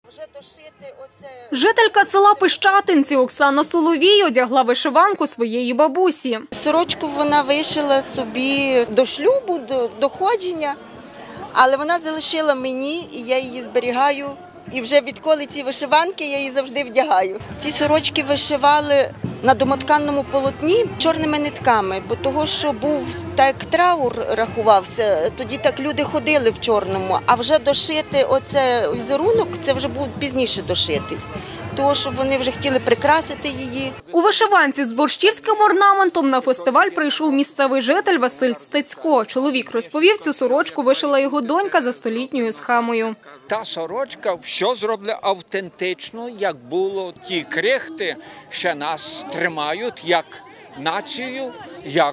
Жителька села Пищатинці Оксана Соловій одягла вишиванку своєї бабусі. Сорочку вона вишила собі до шлюбу, до ходження, але вона залишила мені, і я її зберігаю. І вже відколи ці вишиванки, я її завжди вдягаю. Ці сорочки вишивали на домотканному полотні чорними нитками, бо того, що був так траур рахувався, тоді так люди ходили в чорному, а вже дошити оце візерунок, це вже був пізніше дошитий. Тому що вони вже хотіли прикрасити її. У вишиванці з борщівським орнаментом на фестиваль прийшов місцевий житель Василь Стецько. Чоловік розповів, цю сорочку вишила його донька за столітньою схемою. Та сорочка все зроблена автентично, як було. Ті крихти ще нас тримають як націю, як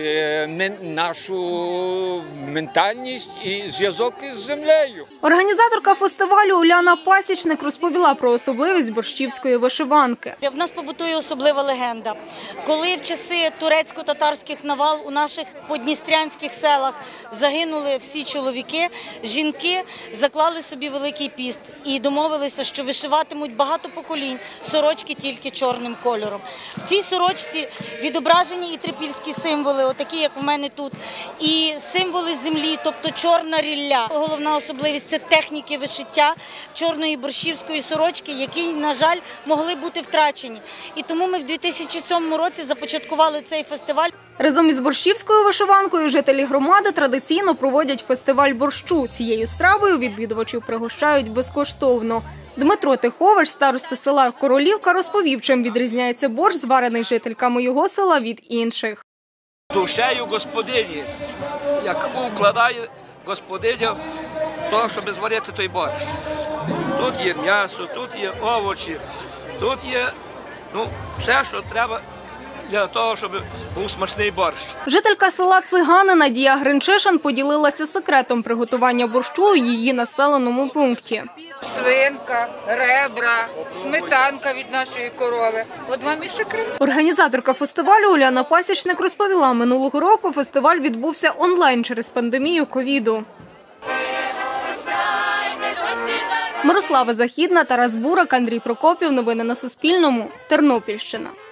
нашу ментальність і зв'язок із землею. Організаторка фестивалю Уляна Пасічник розповіла про особливість борщівської вишиванки. В нас побутує особлива легенда. Коли в часи турецько-татарських навал у наших подністрянських селах загинули всі чоловіки, жінки заклали собі великий піст і домовилися, що вишиватимуть багато поколінь сорочки тільки чорним кольором. В цій сорочці відображені і трипільські символи, отакі, як в мене тут, і символи землі, тобто чорна рілля. Головна особливість – це техніки вишиття чорної борщівської сорочки, які, на жаль, могли бути втрачені. І тому ми в 2007 році започаткували цей фестиваль. Разом із борщівською вишиванкою жителі громади традиційно проводять фестиваль борщу. Цією стравою відвідувачів пригощають безкоштовно. Дмитро Тихович, староста села Королівка, розповів, чим відрізняється борщ, зварений жительками його села, від інших. Душею господині, яку вкладає господиня того, щоб зварити той борщ. Тут є м'ясо, тут є овочі, тут є все, що треба для того, щоб був смачний борщ. Жителька села Цигани Надія Гринчишин поділилася секретом приготування борщу у її населеному пункті. Свинка, ребра, сметанка від нашої корови. От вам і секрет. Організаторка фестивалю Уляна Пасічник розповіла, минулого року фестиваль відбувся онлайн через пандемію ковіду. Мирослава Західна, Тарас Бурак, Андрій Прокопів. Новини на Суспільному. Тернопільщина.